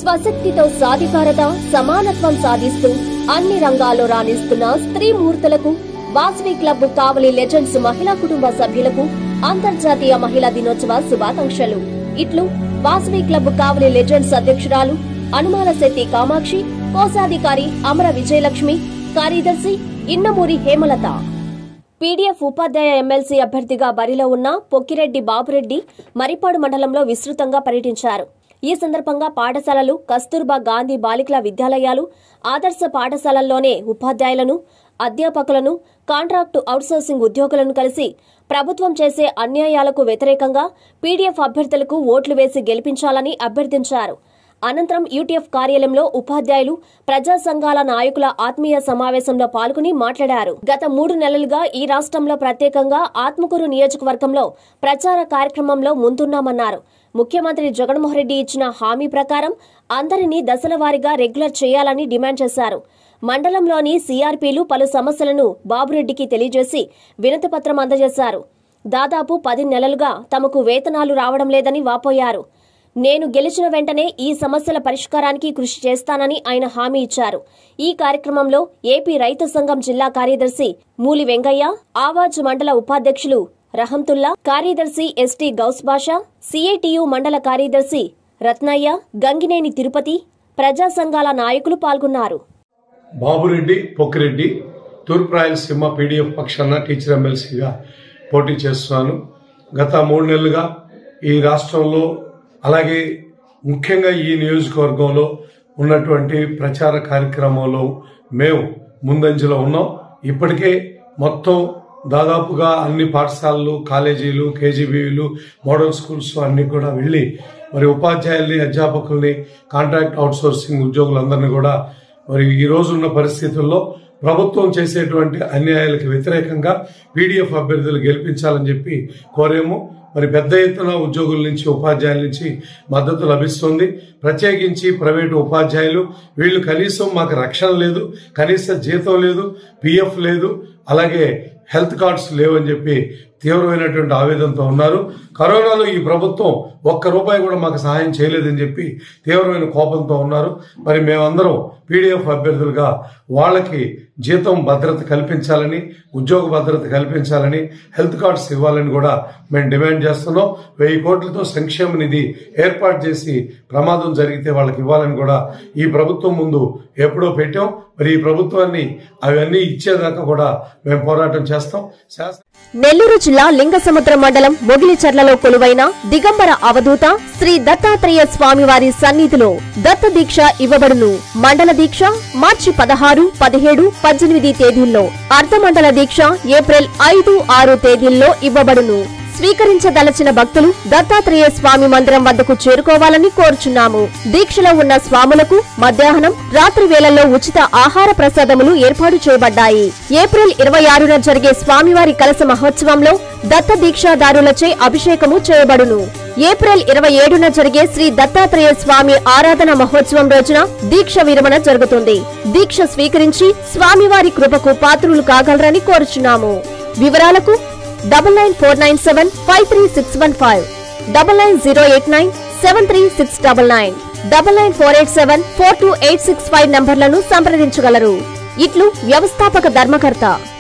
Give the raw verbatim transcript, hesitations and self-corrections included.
స్వశక్తితో సాధికారత సమానత్వం సాధిస్తూ అన్ని రంగాల్లో రాణిస్తున్న స్త్రీ మూర్తులకు వాసవి క్లబ్ కావలి లెజెండ్స్ మహిళా కుటుంబ సభ్యులకు అంతర్జాతీయ మహిళా దినోత్సవ శుభాకాంక్షలు. ఇట్లు వాసవి క్లబ్ కావలి లెజెండ్స్ అధ్యక్షురాలు అనుమాల శెట్టి కామాక్షి, కోశాధికారి అమర విజయలక్ష్మి, కార్యదర్శి ఇన్నమూరి హేమలత. పీడీఎఫ్ ఉపాధ్యాయ ఎమ్మెల్సీ అభ్యర్థిగా బరిలో ఉన్న పొక్కిరెడ్డి బాబురెడ్డి మరిపాడు మండలంలో విస్తృతంగా పర్యటించారు. ఈ సందర్భంగా పాఠశాలలు, కస్తూర్బా గాంధీ బాలికల విద్యాలయాలు, ఆదర్శ పాఠశాలల్లోనే ఉపాధ్యాయులను, అధ్యాపకులను, కాంట్రాక్టు అవుట్సోర్సింగ్ ఉద్యోగులను కలిసి ప్రభుత్వం చేసే అన్యాయాలకు వ్యతిరేకంగా పీడీఎఫ్ అభ్యర్థులకు ఓట్లు వేసి గెలిపించాలని అభ్యర్థించారు. అనంతరం యూటీఎఫ్ కార్యాలయంలో ఉపాధ్యాయులు, ప్రజా సంఘాల నాయకుల ఆత్మీయ సమావేశంలో పాల్గొని మాట్లాడారు. గత మూడు నెలలుగా ఈ రాష్ట్రంలో ప్రత్యేకంగా ఆత్మకూరు నియోజకవర్గంలో ప్రచార కార్యక్రమంలో ముందున్నామన్నారు. ముఖ్యమంత్రి జగన్మోహన్ రెడ్డి ఇచ్చిన హామీ ప్రకారం అందరినీ దశల వారీగా రెగ్యులర్ చేయాలని డిమాండ్ చేశారు. మండలంలోని సీఆర్పీలు పలు సమస్యలను బాబురెడ్డికి తెలియజేసి వినతిపత్రం అందజేశారు. దాదాపు పది నెలలుగా తమకు వేతనాలు రావడం లేదని వాపోయారు. నేను గెలిచిన వెంటనే ఈ సమస్యల పరిష్కారానికి కృషి చేస్తానని ఆయన హామీ ఇచ్చారు. ఈ కార్యక్రమంలో ఏపీ రైతు సంఘం జిల్లా కార్యదర్శి మూలి వెంగయ్య, ఆవాజ్ మండల ఉపాధ్యక్షులు రహంతుల్లా, కార్యదర్శి ఎస్టీ గౌస్ బాషా, సీఐటియు మండల కార్యదర్శి రత్నయ్య, గంగినేని తిరుపతి, ప్రజా సంఘాల నాయకులు పాల్గొన్నారు. బాబురెడ్డి పొక్కిరెడ్డి తూర్పు రాయలసీమ పీడీఎఫ్ పక్షాన టీచర్ ఎమ్మెల్సీగా పోటీ చేస్తున్నాను. గత మూడు నెలలుగా ఈ రాష్ట్రంలో అలాగే ముఖ్యంగా ఈ నియోజకవర్గంలో ఉన్నటువంటి ప్రచార కార్యక్రమంలో మేము ముందంజలో ఉన్నాం. ఇప్పటికే మొత్తం దాదాపుగా అన్ని పాఠశాలలు, కాలేజీలు, కేజీబీలు, మోడల్ స్కూల్స్ అన్ని కూడా వెళ్లి మరి ఉపాధ్యాయుల్ని, అధ్యాపకుల్ని, కాంట్రాక్ట్ అవుట్సోర్సింగ్ ఉద్యోగులందరినీ కూడా మరి ఈ రోజున్న పరిస్థితుల్లో ప్రభుత్వం చేసేటువంటి అన్యాయాలకు వ్యతిరేకంగా పీడీఎఫ్ అభ్యర్థులు గెలిపించాలని చెప్పి కోరేము. మరి పెద్ద ఎత్తున ఉద్యోగుల నుంచి, ఉపాధ్యాయుల నుంచి మద్దతు లభిస్తుంది. ప్రత్యేకించి ప్రైవేటు ఉపాధ్యాయులు వీళ్ళు కనీసం మాకు రక్షణ లేదు, కనీస జీతం లేదు, పీఎఫ్ లేదు, అలాగే హెల్త్ కార్డ్స్ లేవని చెప్పి తీవ్రమైనటువంటి ఆవేదనతో ఉన్నారు. కరోనాలో ఈ ప్రభుత్వం ఒక్క రూపాయి కూడా మాకు సహాయం చేయలేదని చెప్పి తీవ్రమైన కోపంతో ఉన్నారు. మరి మేమందరం పీడీఎఫ్ అభ్యర్థులుగా వాళ్ళకి జీతం భద్రత కల్పించాలని, ఉద్యోగ భద్రత కల్పించాలని, హెల్త్ కార్డ్స్ ఇవ్వాలని కూడా మేము డిమాండ్ చేస్తున్నాం. వెయ్యి కోట్లతో సంక్షేమ నిధి ఏర్పాటు చేసి ప్రమాదం జరిగితే వాళ్ళకి ఇవ్వాలని కూడా ఈ ప్రభుత్వం ముందు ఎప్పుడో పెట్టాం. మరి ఈ ప్రభుత్వాన్ని అవన్నీ ఇచ్చేదాకా కూడా మేము పోరాటం చేస్తాం. నెల్లూరు జిల్లా లింగసముద్రం మండలం మొగిలిచర్లలో కొలువైన దిగంబర అవధూత శ్రీ దత్తాత్రేయ స్వామివారి సన్నిధిలో దత్త దీక్ష ఇవ్వబడును. మండల దీక్ష మార్చి పదహారు, పదిహేడు, పద్దెనిమిది తేదీల్లో, అర్ధమండల దీక్ష ఏప్రిల్ ఐదు, ఆరు తేదీల్లో ఇవ్వబడును. స్వీకరించదలచిన భక్తులు దత్తాత్రేయ స్వామి మందిరం వద్దకు చేరుకోవాలని కోరుచున్నాము. దీక్షలో ఉన్న స్వాములకు మధ్యాహ్నం, రాత్రి వేళల్లో ఉచిత ఆహార ప్రసాదములు ఏర్పాటు చేయబడ్డాయి. ఏప్రిల్ ఇరవై ఆరున జరిగే స్వామివారి కలశ మహోత్సవంలో దత్త దీక్షాదారులచే అభిషేకము చేయబడును. ఏప్రిల్ ఇరవై ఏడున జరిగే శ్రీ దత్తాత్రేయ స్వామి ఆరాధన మహోత్సవం రోజున దీక్ష విరమణ జరుగుతుంది. దీక్ష స్వీకరించి స్వామివారి కృపకు పాత్రులు కాగలరని కోరుచున్నాము. వివరాలకు double nine four nine seven five three six one five, double nine zero eight nine seven three six double nine, double nine four eight seven four two eight six five నంబర్లను సంప్రదించగలరు. ఇట్లు వ్యవస్థాపక ధర్మకర్త.